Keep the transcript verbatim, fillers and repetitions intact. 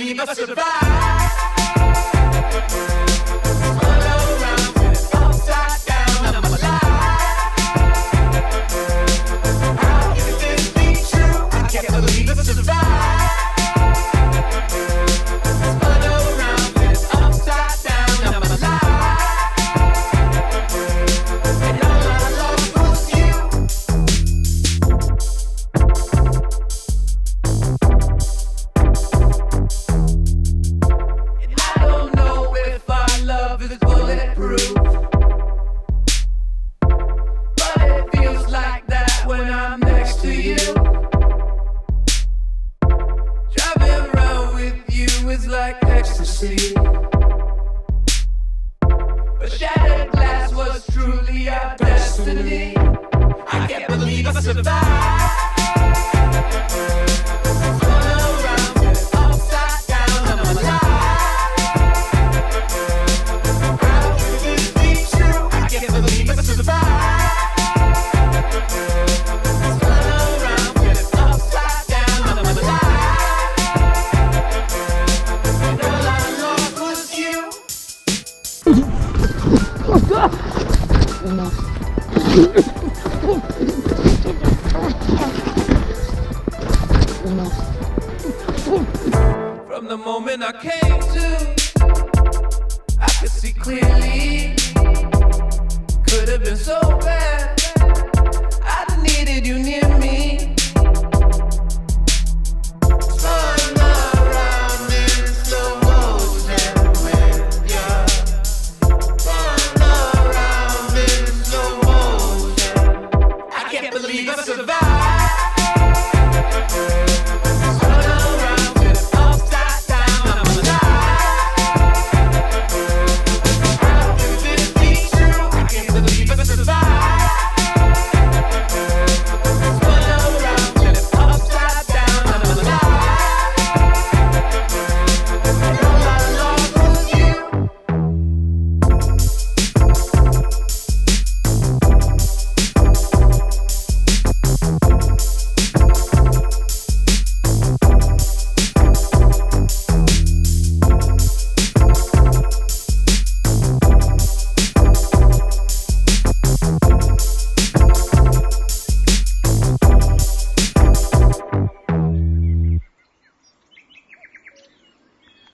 believe I survived. Spun around, flipped upside down, I'm alive. How could this be true? I can't believe I survived. Spun around, flipped upside down, I'm alive. And all I lost was you. Bulletproof, but it feels like that when I'm next to you. Driving around with you is like ecstasy, but shattered glass was truly our destiny. I can't believe I survived. Spun around, upside down, I'm alive. I can't believe I survived. Spun around, flipped upside down, I'm alive. And all I lost was you. From the moment I came to, I could see clearly.